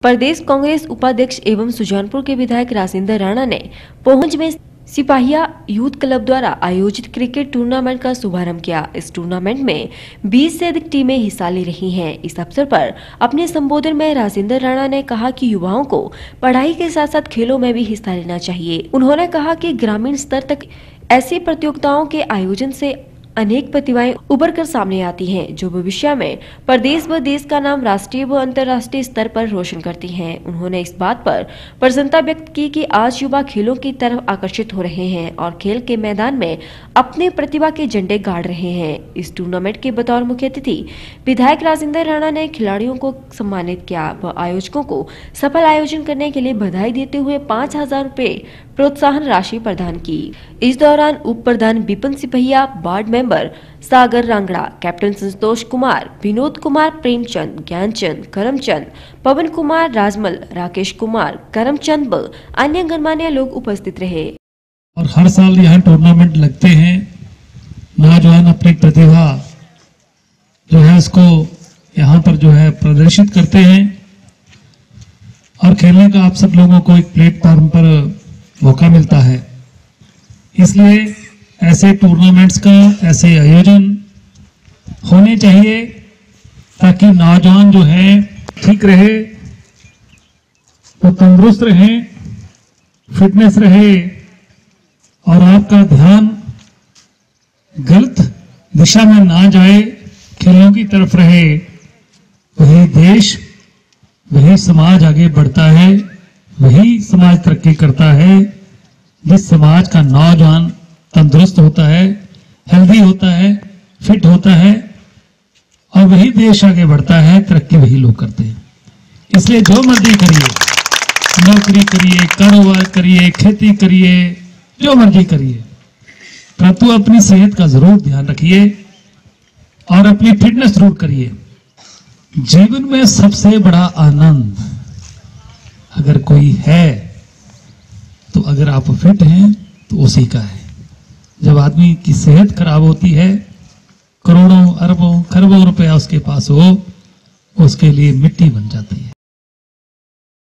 प्रदेश कांग्रेस उपाध्यक्ष एवं सुजानपुर के विधायक राजेंद्र राणा ने पहुंच में सिपाहिया यूथ क्लब द्वारा आयोजित क्रिकेट टूर्नामेंट का शुभारंभ किया। इस टूर्नामेंट में 20 से अधिक टीमें हिस्सा ले रही हैं। इस अवसर पर अपने संबोधन में राजेंद्र राणा ने कहा कि युवाओं को पढ़ाई के साथ साथ खेलों में भी हिस्सा लेना चाहिए। उन्होंने कहा कि ग्रामीण स्तर तक ऐसी प्रतियोगिताओं के आयोजन से अनेक प्रतिभाएं उभर कर सामने आती हैं, जो भविष्य में प्रदेश व देश का नाम राष्ट्रीय व अंतर्राष्ट्रीय स्तर पर रोशन करती हैं। उन्होंने इस बात पर प्रसन्नता व्यक्त की कि आज युवा खेलों की तरफ आकर्षित हो रहे हैं और खेल के मैदान में अपने प्रतिभा के झंडे गाड़ रहे हैं। इस टूर्नामेंट के बतौर मुख्य अतिथि विधायक राजेंद्र राणा ने खिलाड़ियों को सम्मानित किया व आयोजकों को सफल आयोजन करने के लिए बधाई देते हुए 5,000 रुपए प्रोत्साहन राशि प्रदान की। इस दौरान उप प्रधान Vipin Sipahiya, ward member Sagar Rangra, captain Santosh Kumar, Vinod Kumar, Premchand, Gyanchand, Karamchand, Pawan Kumar, Rajmal, Rakesh Kumar, Karamchand व अन्य गणमान्य लोग उपस्थित रहे। और हर साल यहाँ टूर्नामेंट लगते हैं। नौजवान अपनी प्रतिभा जो है इसको यहाँ पर जो है प्रदर्शित करते हैं और खेलने का आप सब लोगों को एक प्लेटफॉर्म पर मौका मिलता है। इसलिए ऐसे टूर्नामेंट्स का ऐसे आयोजन होने चाहिए ताकि नौजवान जो है ठीक रहे, वो तंदुरुस्त रहे, फिटनेस रहे और आपका ध्यान गलत दिशा में ना जाए, खेलों की तरफ रहे। वही देश, वही समाज आगे बढ़ता है, वही समाज तरक्की करता है। जिस समाज का नौजवान तंदुरुस्त होता है, हेल्दी होता है, फिट होता है और वही देश आगे बढ़ता है, तरक्की वही लोग करते हैं। इसलिए जो मर्जी करिए, नौकरी करिए, कारोबार करिए, खेती करिए, जो मर्जी करिए, परंतु अपनी सेहत का जरूर ध्यान रखिए और अपनी फिटनेस जरूर करिए। जीवन में सबसे बड़ा आनंद अगर कोई है तो अगर आप फिट हैं तो उसी का है। जब आदमी की सेहत खराब होती है, करोड़ों अरबों खरबों रुपया उसके पास हो, उसके लिए मिट्टी बन जाती है।